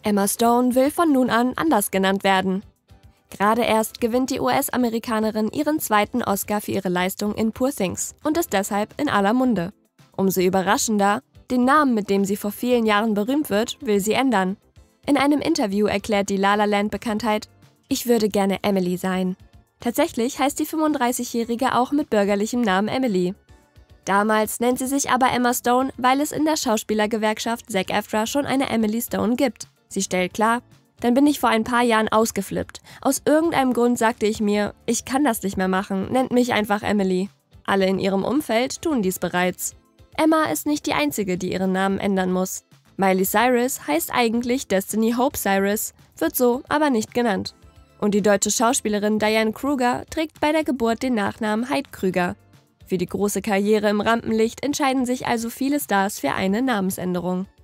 Emma Stone will von nun an anders genannt werden. Gerade erst gewinnt die US-Amerikanerin ihren zweiten Oscar für ihre Leistung in Poor Things und ist deshalb in aller Munde. Umso überraschender, den Namen, mit dem sie vor vielen Jahren berühmt wird, will sie ändern. In einem Interview erklärt die La La Land-Bekanntheit: „Ich würde gerne Emily sein." Tatsächlich heißt die 35-Jährige auch mit bürgerlichem Namen Emily. Damals nennt sie sich aber Emma Stone, weil es in der Schauspielergewerkschaft SAG-AFTRA schon eine Emily Stone gibt. Sie stellt klar: „Dann bin ich vor ein paar Jahren ausgeflippt. Aus irgendeinem Grund sagte ich mir, ich kann das nicht mehr machen, nennt mich einfach Emily." Alle in ihrem Umfeld tun dies bereits. Emma ist nicht die Einzige, die ihren Namen ändern muss. Miley Cyrus heißt eigentlich Destiny Hope Cyrus, wird so aber nicht genannt. Und die deutsche Schauspielerin Diane Kruger trägt bei der Geburt den Nachnamen Heid-Krüger. Für die große Karriere im Rampenlicht entscheiden sich also viele Stars für eine Namensänderung.